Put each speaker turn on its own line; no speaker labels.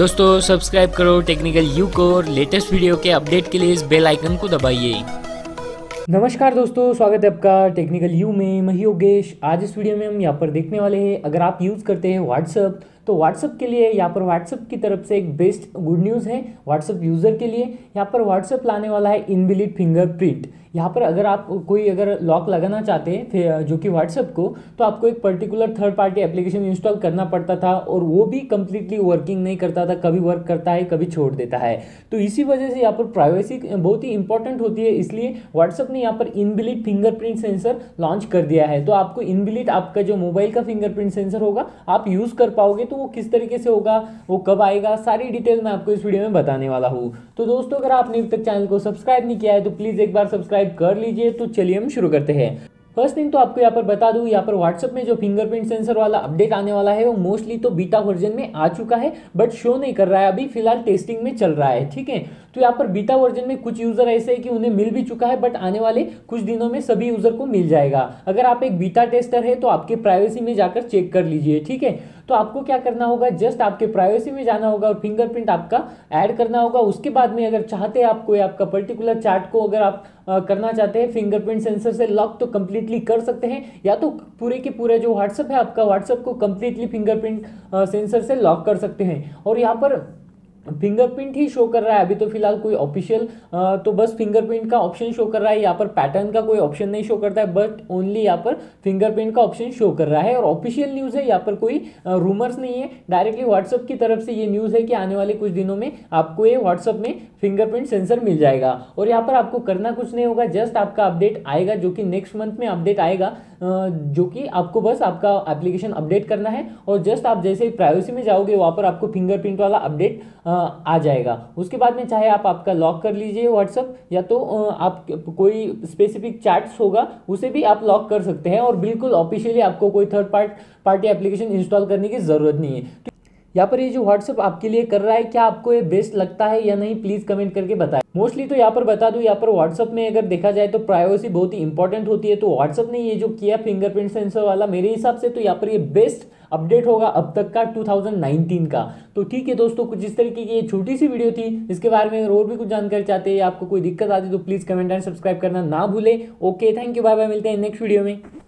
दोस्तों सब्सक्राइब करो technical you को और लेटेस्ट वीडियो के अपडेट के लिए इस बेल आइकन को दबाइए।
नमस्कार दोस्तों, स्वागत है आपका टेक्निकल यू में। मैं योगेश। आज इस वीडियो में हम यहाँ पर देखने वाले हैं, अगर आप यूज़ करते हैं व्हाट्सअप तो व्हाट्सअप के लिए यहाँ पर व्हाट्सअप की तरफ से एक बेस्ट गुड न्यूज़ है व्हाट्सअप यूज़र के लिए। यहाँ पर व्हाट्सअप लाने वाला है इनबिल्ट फिंगरप्रिंट। यहाँ पर अगर आप अगर लॉक लगाना चाहते हैं जो कि व्हाट्सअप को, तो आपको एक particular third party application install करना पड़ता था और वो भी कंप्लीटली वर्किंग नहीं करता था, कभी वर्क करता है कभी छोड़ देता है। तो इसी वजह से यहाँ पर प्राइवेसी बहुत ही इंपॉर्टेंट होती है, इसलिए व्हाट्सअप ने यहाँ पर इनबिल्ट फिंगरप्रिंट सेंसर लॉन्च कर दिया है। तो आपको इनबिल्ट आपका जो मोबाइल का फिंगरप्रिंट सेंसर होगा आप यूज़ कर पाओगे। तो वो किस तरीके से होगा, वो कब आएगा, सारी डिटेल मैं आपको इस वीडियो में बताने वाला हूँ। तो दोस्तों अगर आपने अभी तक चैनल को सब्सक्राइब नहीं किया है तो प्लीज़ एक बार सब्सक्राइब कर लीजिए। तो चलिए हम शुरू करते हैं। फर्स्ट थिंग तो आपको यहाँ पर बता दूं, यहाँ पर व्हाट्सएप में जो फिंगरप्रिंट सेंसर वाला अपडेट आने वाला है वो मोस्टली तो बीटा वर्जन में आ चुका है, बट शो नहीं कर रहा है, अभी फिलहाल टेस्टिंग में चल रहा है। ठीक है, तो यहाँ पर बीटा वर्जन में कुछ यूजर ऐसे है कि उन्हें मिल भी चुका है, बट आने वाले कुछ दिनों में सभी यूजर को मिल जाएगा। अगर आप एक बीटा टेस्टर है तो आपके प्राइवेसी में जाकर चेक कर लीजिए। ठीक है, तो आपको क्या करना होगा, जस्ट आपके प्राइवेसी में जाना होगा और फिंगरप्रिंट आपका ऐड करना होगा। उसके बाद में अगर चाहते हैं आपको आपका पर्टिकुलर चार्ट को अगर आप करना चाहते हैं फिंगरप्रिंट सेंसर से लॉक, तो कंप्लीटली कर सकते हैं, या तो पूरे के पूरे जो व्हाट्सएप है आपका, व्हाट्सएप को कंप्लीटली फिंगरप्रिंट सेंसर से लॉक कर सकते हैं। और यहाँ पर फिंगरप्रिंट ही शो कर रहा है अभी तो फिलहाल, कोई ऑफिशियल तो बस फिंगरप्रिंट का ऑप्शन शो कर रहा है। यहाँ पर पैटर्न का कोई ऑप्शन नहीं शो करता है, बट ओनली यहाँ पर फिंगरप्रिंट का ऑप्शन शो कर रहा है। और ऑफिशियल न्यूज़ है, यहाँ पर कोई रूमर्स नहीं है, डायरेक्टली व्हाट्सएप की तरफ से ये न्यूज़ है कि आने वाले कुछ दिनों में आपको ये व्हाट्सएप में फिंगरप्रिंट सेंसर मिल जाएगा। और यहाँ पर आपको करना कुछ नहीं होगा, जस्ट आपका अपडेट आएगा जो कि नेक्स्ट मंथ में अपडेट आएगा, जो कि आपको बस आपका एप्लीकेशन अपडेट करना है और जस्ट आप जैसे ही प्राइवेसी में जाओगे वहाँ पर आपको फिंगरप्रिंट वाला अपडेट आ जाएगा। उसके बाद में चाहे आप आपका लॉक कर लीजिए व्हाट्सएप, या तो आप कोई स्पेसिफिक चैट्स होगा उसे भी आप लॉक कर सकते हैं, और बिल्कुल ऑफिशियली आपको कोई थर्ड पार्टी एप्लीकेशन इंस्टॉल करने की ज़रूरत नहीं है। यहाँ पर ये जो व्हाट्सएप आपके लिए कर रहा है, क्या आपको ये बेस्ट लगता है या नहीं, प्लीज़ कमेंट करके बताएं। मोस्टली तो यहाँ पर बता दूँ, यहाँ पर व्हाट्सएप में अगर देखा जाए तो प्राइवेसी बहुत ही इंपॉर्टेंट होती है। तो व्हाट्सएप ने ये जो किया फिंगरप्रिंट सेंसर वाला, मेरे हिसाब से तो यहाँ पर ये बेस्ट अपडेट होगा अब तक का 2019 का। तो ठीक है दोस्तों, कुछ इस तरीके की ये छोटी सी वीडियो थी। इसके बारे में अगर और भी कुछ जानकारी चाहते हैं या आपको कोई दिक्कत आती है तो प्लीज़ कमेंट एंड सब्सक्राइब करना ना भूलें। Okay, thank you, bye bye, मिलते हैं नेक्स्ट वीडियो में।